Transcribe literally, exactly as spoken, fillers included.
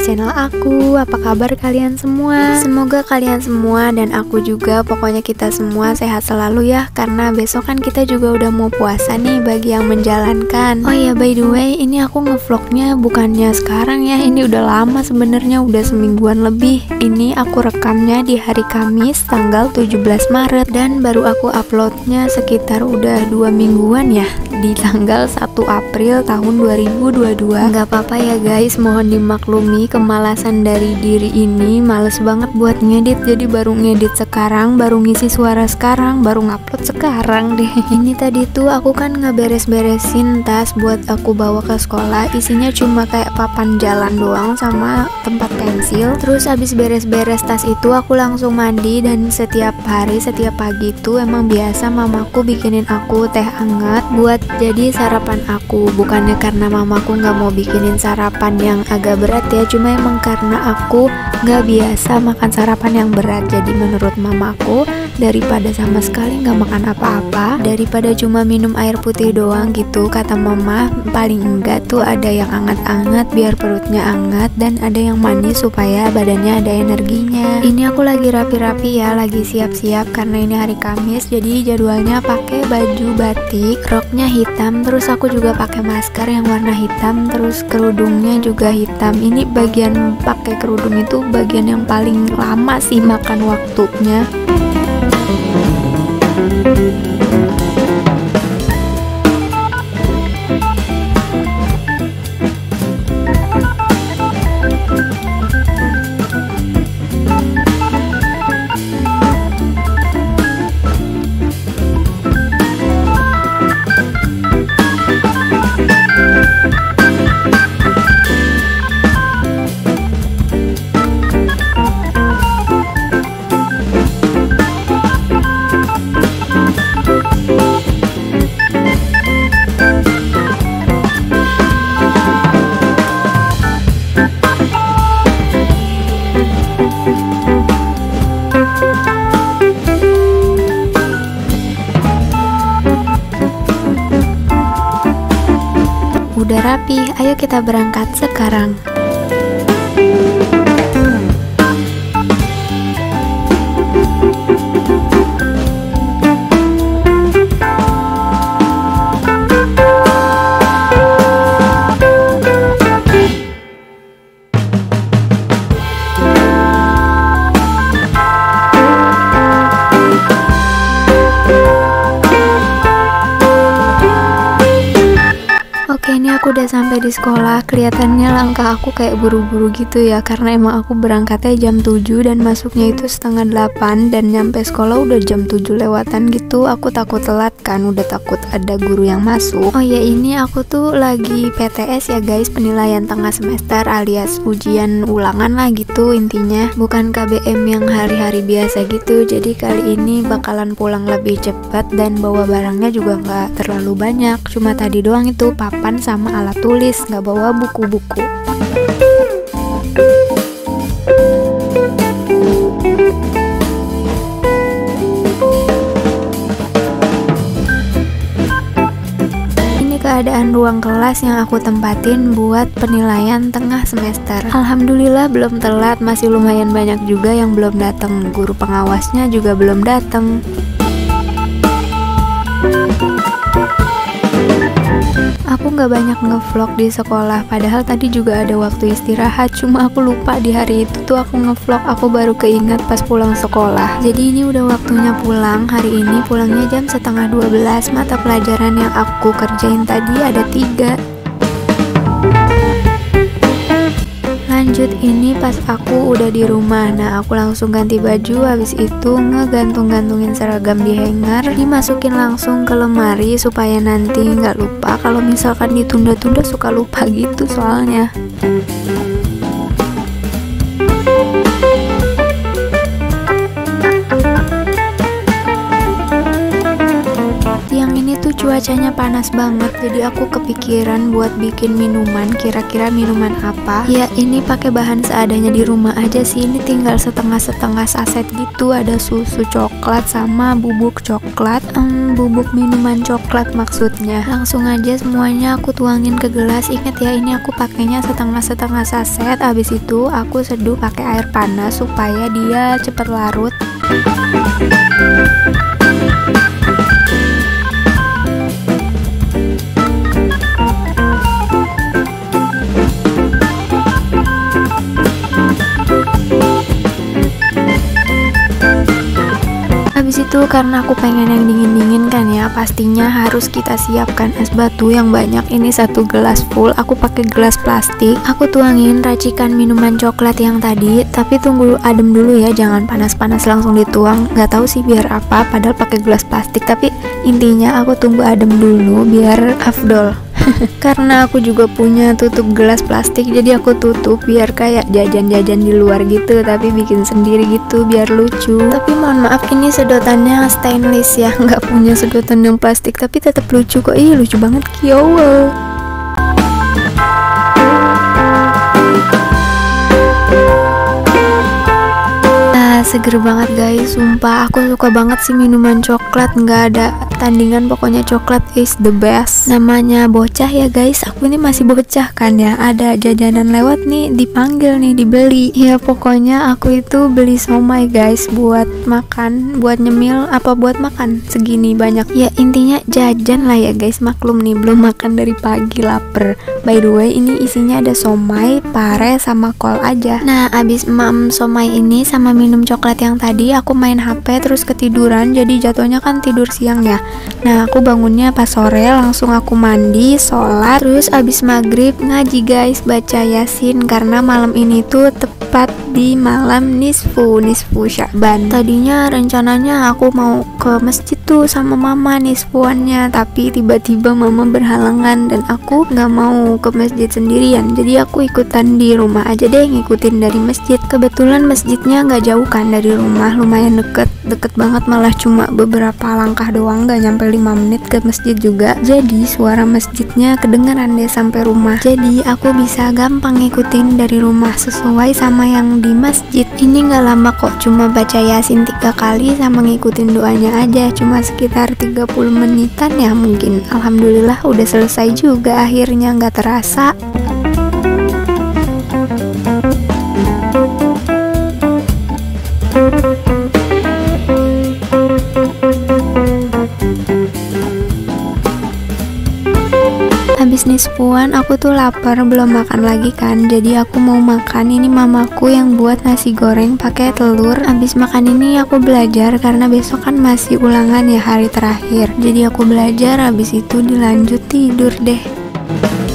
channel aku. Apa kabar kalian semua? Semoga kalian semua dan aku juga, pokoknya kita semua sehat selalu ya. Karena besok kan kita juga udah mau puasa nih bagi yang menjalankan. Oh ya, by the way, ini aku ngevlognya bukannya sekarang ya. Ini udah lama sebenarnya, udah semingguan lebih. Ini aku rekamnya di hari Kamis tanggal tujuh belas Maret dan baru aku uploadnya sekitar udah dua mingguan ya, di tanggal satu April tahun dua ribu dua puluh dua. Nggak apa-apa ya guys, mohon dimaklumi kemalasan dari diri ini. Males banget buat ngedit, jadi baru ngedit sekarang, baru ngisi suara sekarang, baru ngupload sekarang deh. Ini tadi tuh aku kan ngeberes-beresin tas buat aku bawa ke sekolah. Isinya cuma kayak papan jalan doang sama tempat pensil. Terus habis beres-beres tas itu aku langsung mandi, dan setiap hari, setiap pagi tuh emang biasa mamaku bikinin aku teh hangat buat jadi sarapan aku. Bukannya karena mamaku nggak mau bikinin sarapan yang agak berat ya, cuma emang karena aku nggak biasa makan sarapan yang berat. Jadi menurut mamaku, daripada sama sekali nggak makan apa-apa, daripada cuma minum air putih doang gitu, kata mama, paling enggak tuh ada yang anget-anget biar perutnya anget, dan ada yang manis supaya badannya ada energinya. Ini aku lagi rapi-rapi ya, lagi siap-siap karena ini hari Kamis. Jadi jadwalnya pakai baju batik, roknya hitam, terus aku juga pakai masker yang warna hitam, terus kerudungnya juga hitam. Ini bagian pakai kerudung itu bagian yang paling lama sih makan waktunya. Udah rapi, ayo kita berangkat sekarang. Ini aku udah sampai di sekolah. Kelihatannya langkah aku kayak buru-buru gitu ya, karena emang aku berangkatnya jam tujuh dan masuknya itu setengah delapan, dan nyampe sekolah udah jam tujuh lewatan gitu. Aku takut telat kan, udah takut ada guru yang masuk. Oh ya, ini aku tuh lagi P T S ya guys, penilaian tengah semester alias ujian ulangan lah gitu intinya. Bukan K B M yang hari-hari biasa gitu. Jadi kali ini bakalan pulang lebih cepat dan bawa barangnya juga nggak terlalu banyak. Cuma tadi doang itu papan sama alat tulis, nggak bawa buku-buku. Ini keadaan ruang kelas yang aku tempatin buat penilaian tengah semester. Alhamdulillah belum telat, masih lumayan banyak juga yang belum datang. Guru pengawasnya juga belum datang. Aku nggak banyak ngevlog di sekolah, padahal tadi juga ada waktu istirahat, cuma aku lupa di hari itu tuh aku ngevlog. Aku baru keinget pas pulang sekolah. Jadi ini udah waktunya pulang. Hari ini pulangnya jam setengah dua belas. Mata pelajaran yang aku kerjain tadi ada tiga. Lanjut, ini pas aku udah di rumah. Nah, aku langsung ganti baju, habis itu ngegantung-gantungin seragam di hanger, dimasukin langsung ke lemari supaya nanti nggak lupa. Kalau misalkan ditunda-tunda suka lupa gitu soalnya. cuacanya panas banget, jadi aku kepikiran buat bikin minuman. Kira-kira minuman apa? Ya ini pakai bahan seadanya di rumah aja sih. Ini tinggal setengah-setengah saset gitu. Ada susu coklat sama bubuk coklat, hmm, bubuk minuman coklat maksudnya. Langsung aja semuanya aku tuangin ke gelas. Ingat ya, ini aku pakainya setengah-setengah saset. Habis itu aku seduh pakai air panas supaya dia cepet larut. Habis itu karena aku pengen yang dingin-dingin kan ya, pastinya harus kita siapkan es batu yang banyak. Ini satu gelas full, aku pakai gelas plastik. Aku tuangin racikan minuman coklat yang tadi, tapi tunggu adem dulu ya, jangan panas-panas langsung dituang. Nggak tahu sih biar apa, padahal pakai gelas plastik, tapi intinya aku tunggu adem dulu biar afdol. Karena aku juga punya tutup gelas plastik, jadi aku tutup biar kayak jajan-jajan di luar gitu, tapi bikin sendiri gitu biar lucu. Tapi mohon maaf, ini sedotannya stainless ya, nggak punya sedotan yang plastik, tapi tetap lucu kok. Ih lucu banget, kiowo. Seger banget guys, sumpah aku suka banget sih minuman coklat, nggak ada tandingan, pokoknya coklat is the best. Namanya bocah ya guys, aku ini masih bocah kan ya, ada jajanan lewat nih, dipanggil nih, dibeli ya. Pokoknya aku itu beli somai guys, buat makan, buat nyemil, apa buat makan segini banyak ya, intinya jajan lah ya guys. Maklum nih belum makan dari pagi, lapar. By the way, ini isinya ada somai, pare, sama kol aja. Nah abis emak somai ini sama minum coklat yang tadi, aku main H P terus ketiduran, jadi jatuhnya kan tidur siang ya. Nah aku bangunnya pas sore, langsung aku mandi, sholat, terus abis maghrib ngaji guys, baca yasin, karena malam ini tuh tepat di malam nisfu nisfu Sya'ban. Tadinya rencananya aku mau ke masjid tuh sama mama nisfuannya, tapi tiba-tiba mama berhalangan dan aku nggak mau ke masjid sendirian, jadi aku ikutan di rumah aja deh, ngikutin dari masjid. Kebetulan masjidnya nggak jauh kan dari rumah, lumayan deket deket banget, malah cuma beberapa langkah doang, gak nyampe lima menit ke masjid juga. Jadi suara masjidnya kedengeran deh sampai rumah, jadi aku bisa gampang ngikutin dari rumah sesuai sama yang di masjid. Ini gak lama kok, cuma baca yasin tiga kali sama ngikutin doanya aja, cuma sekitar tiga puluh menitan ya mungkin. Alhamdulillah udah selesai juga akhirnya, gak terasa. Habis nisfuan aku tuh lapar, belum makan lagi kan, jadi aku mau makan. Ini mamaku yang buat nasi goreng pakai telur. Habis makan ini aku belajar karena besok kan masih ulangan ya, hari terakhir. Jadi aku belajar, habis itu dilanjut tidur deh.